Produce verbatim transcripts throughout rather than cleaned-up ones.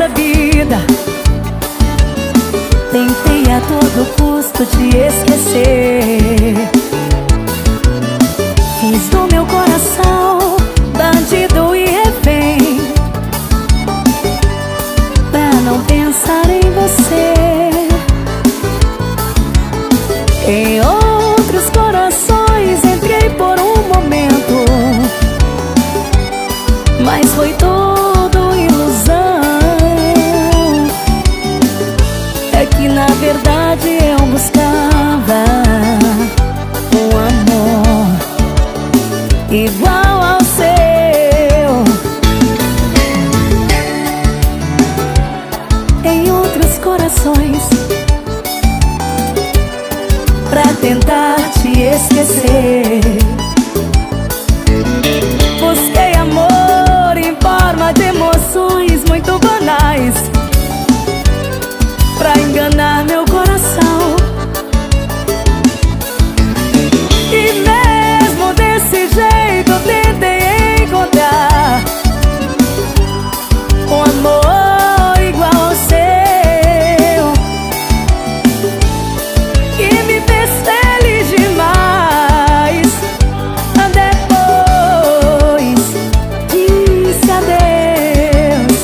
dessa vida. Tentei a todo custo te esquecer. Fiz do meu coração bandido e refém, pra não pensar em você. Em outros corações entrei por um momento, mas foi tudo ilusão. É que na verdade eu buscava um amor igual ao seu. Em outros corações, pra tentar te esquecer, busquei amor em forma de emoções muito banais, pra enganar meu coração. E mesmo desse jeito tentei encontrar um amor igual ao seu, que me fez feliz demais. Depois disse adeus.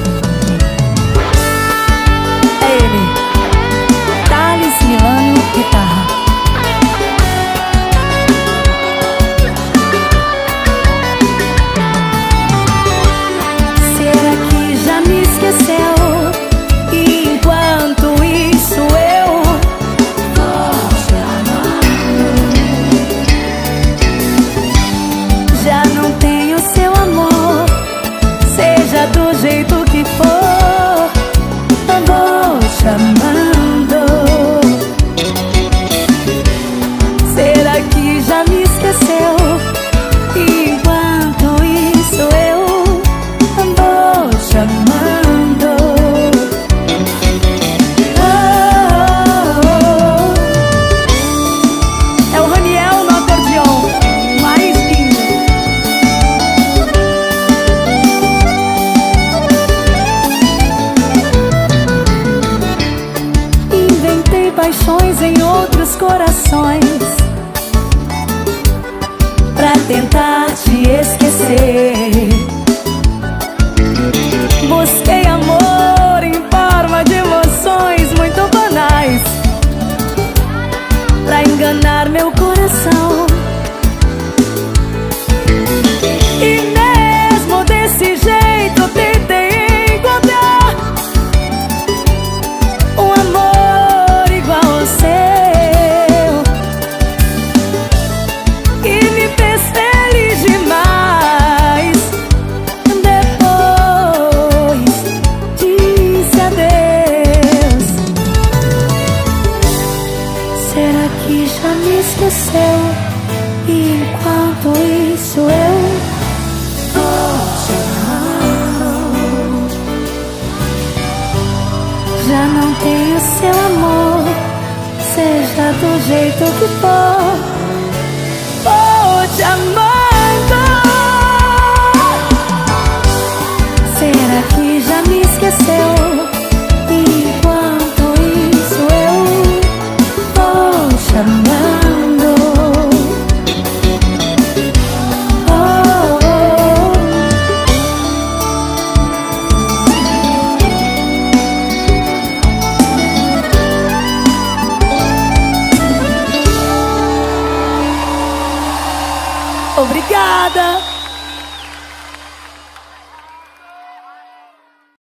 É ele, Thales Milano, guitarra. Será que já me esqueceu? E enquanto isso eu vou te amando. Já não tenho seu amor, seja do jeito que for, eu vou te amando. Será que já me esqueceu? E enquanto isso eu vou te amando. Oh, é o Raniel no acordeon, mais lindo. Inventei paixões em outros corações, pra tentar te esquecer. Busquei amor em forma de emoções muito banais, pra enganar meu coração. E mesmo desse jeito tentei encontrar um amor igual ao seu, que me fez feliz demais. Depois disse adeus. Será que já me esqueceu? E enquanto isso eu vou te amando. Já não tenho seu amor, seja do jeito que for, vou te amando. Será que já me esqueceu? E enquanto isso eu vou te amando. Oh, oh. Obrigada.